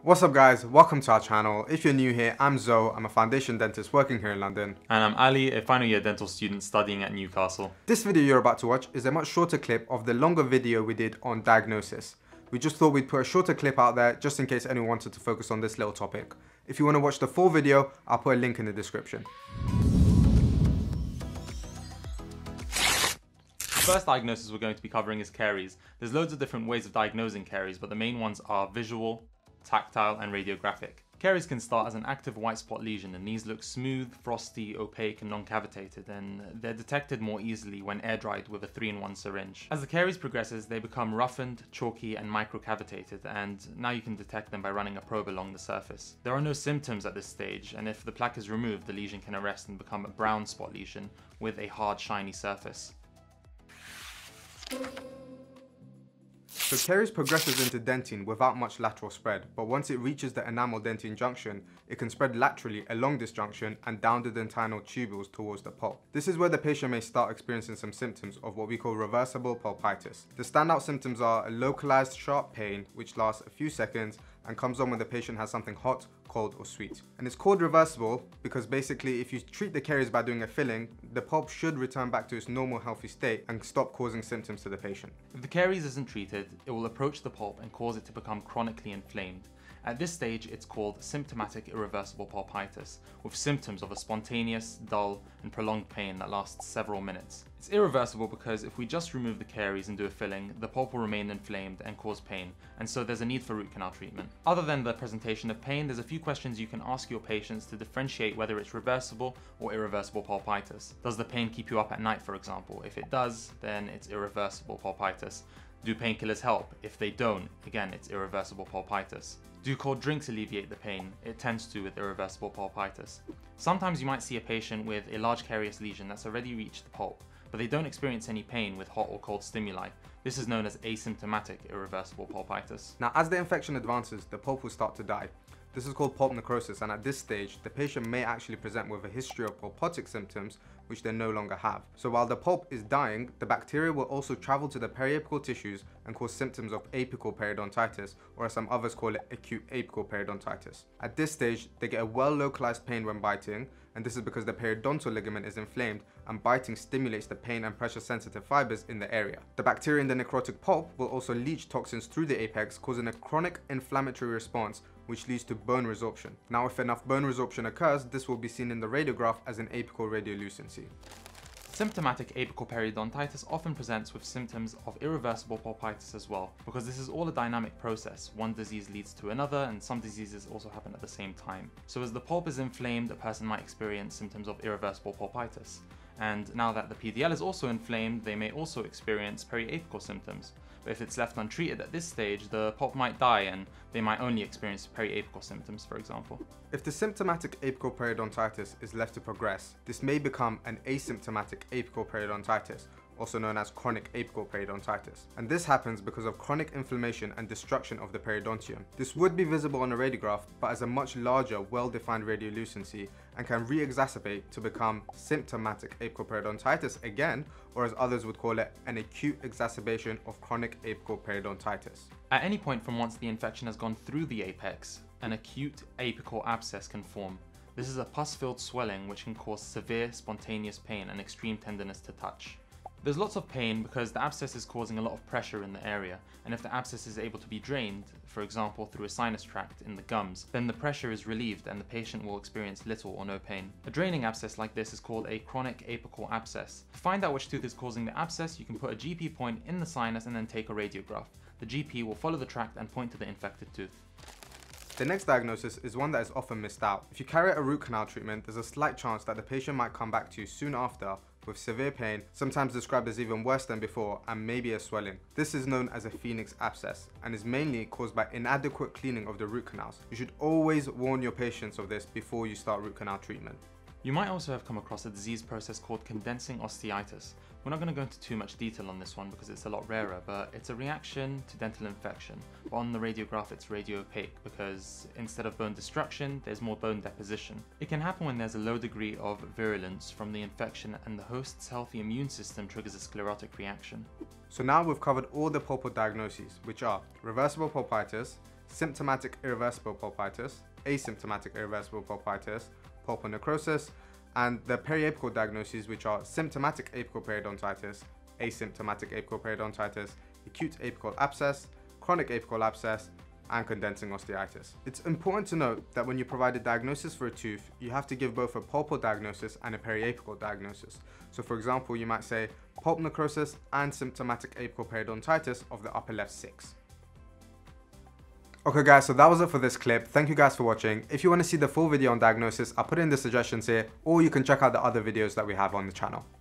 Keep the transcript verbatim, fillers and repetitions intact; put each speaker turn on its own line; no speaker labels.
What's up guys, welcome to our channel. If you're new here, I'm Zoe, I'm a foundation dentist working here in London.
And I'm Ali, a final year dental student studying at Newcastle.
This video you're about to watch is a much shorter clip of the longer video we did on diagnosis. We just thought we'd put a shorter clip out there just in case anyone wanted to focus on this little topic. If you want to watch the full video, I'll put a link in the description.
The first diagnosis we're going to be covering is caries. There's loads of different ways of diagnosing caries, but the main ones are visual, tactile and radiographic. Caries can start as an active white spot lesion, and these look smooth, frosty, opaque and non-cavitated, and they're detected more easily when air dried with a three in one syringe. As the caries progresses, they become roughened, chalky and microcavitated, and now you can detect them by running a probe along the surface. There are no symptoms at this stage, and if the plaque is removed, the lesion can arrest and become a brown spot lesion with a hard, shiny surface.
So caries progresses into dentine without much lateral spread, but once it reaches the enamel-dentine junction, it can spread laterally along this junction and down the dentinal tubules towards the pulp. This is where the patient may start experiencing some symptoms of what we call reversible pulpitis. The standout symptoms are a localized sharp pain, which lasts a few seconds and comes on when the patient has something hot, cold or sweet. And it's called reversible because basically if you treat the caries by doing a filling, the pulp should return back to its normal healthy state and stop causing symptoms to the patient.
If the caries isn't treated, it will approach the pulp and cause it to become chronically inflamed. At this stage, it's called symptomatic irreversible pulpitis, with symptoms of a spontaneous, dull, and prolonged pain that lasts several minutes. It's irreversible because if we just remove the caries and do a filling, the pulp will remain inflamed and cause pain, and so there's a need for root canal treatment. Other than the presentation of pain, there's a few questions you can ask your patients to differentiate whether it's reversible or irreversible pulpitis. Does the pain keep you up at night, for example? If it does, then it's irreversible pulpitis. Do painkillers help? If they don't, again, it's irreversible pulpitis. Do cold drinks alleviate the pain? It tends to with irreversible pulpitis. Sometimes you might see a patient with a large carious lesion that's already reached the pulp, but they don't experience any pain with hot or cold stimuli. This is known as asymptomatic irreversible pulpitis.
Now as the infection advances, the pulp will start to die. This is called pulp necrosis, and at this stage, the patient may actually present with a history of pulpotic symptoms which they no longer have. So while the pulp is dying, the bacteria will also travel to the periapical tissues and cause symptoms of apical periodontitis, or as some others call it, acute apical periodontitis. At this stage, they get a well-localized pain when biting, and this is because the periodontal ligament is inflamed and biting stimulates the pain and pressure sensitive fibers in the area. The bacteria in the necrotic pulp will also leach toxins through the apex, causing a chronic inflammatory response which leads to bone resorption. Now if enough bone resorption occurs, this will be seen in the radiograph as an apical radiolucency.
Symptomatic apical periodontitis often presents with symptoms of irreversible pulpitis as well, because this is all a dynamic process. One disease leads to another, and some diseases also happen at the same time. So as the pulp is inflamed, a person might experience symptoms of irreversible pulpitis. And now that the P D L is also inflamed, they may also experience periapical symptoms. But if it's left untreated at this stage, the pulp might die and they might only experience periapical symptoms, for example.
If the symptomatic apical periodontitis is left to progress, this may become an asymptomatic apical periodontitis, also known as chronic apical periodontitis. And this happens because of chronic inflammation and destruction of the periodontium. This would be visible on a radiograph, but as a much larger, well-defined radiolucency, and can re-exacerbate to become symptomatic apical periodontitis again, or as others would call it, an acute exacerbation of chronic apical periodontitis.
At any point from once the infection has gone through the apex, an acute apical abscess can form. This is a pus-filled swelling which can cause severe spontaneous pain and extreme tenderness to touch. There's lots of pain because the abscess is causing a lot of pressure in the area, and if the abscess is able to be drained, for example through a sinus tract in the gums, then the pressure is relieved and the patient will experience little or no pain. A draining abscess like this is called a chronic apical abscess. To find out which tooth is causing the abscess, you can put a G P point in the sinus and then take a radiograph. The G P will follow the tract and point to the infected tooth.
The next diagnosis is one that is often missed out. If you carry out a root canal treatment, there's a slight chance that the patient might come back to you soon after with severe pain, sometimes described as even worse than before, and maybe a swelling. This is known as a phoenix abscess and is mainly caused by inadequate cleaning of the root canals. You should always warn your patients of this before you start root canal treatment.
You might also have come across a disease process called condensing osteitis. We're not going to go into too much detail on this one because it's a lot rarer, but it's a reaction to dental infection. But on the radiograph it's radiopaque because instead of bone destruction, there's more bone deposition. It can happen when there's a low degree of virulence from the infection and the host's healthy immune system triggers a sclerotic reaction.
So now we've covered all the pulpal diagnoses, which are reversible pulpitis, symptomatic irreversible pulpitis, asymptomatic irreversible pulpitis, pulpal necrosis, and the periapical diagnoses, which are symptomatic apical periodontitis, asymptomatic apical periodontitis, acute apical abscess, chronic apical abscess, and condensing osteitis. It's important to note that when you provide a diagnosis for a tooth, you have to give both a pulpal diagnosis and a periapical diagnosis. So for example, you might say pulp necrosis and symptomatic apical periodontitis of the upper left six. Okay guys, so that was it for this clip. Thank you guys for watching. If you want to see the full video on diagnosis, I'll put it in the suggestions here, or you can check out the other videos that we have on the channel.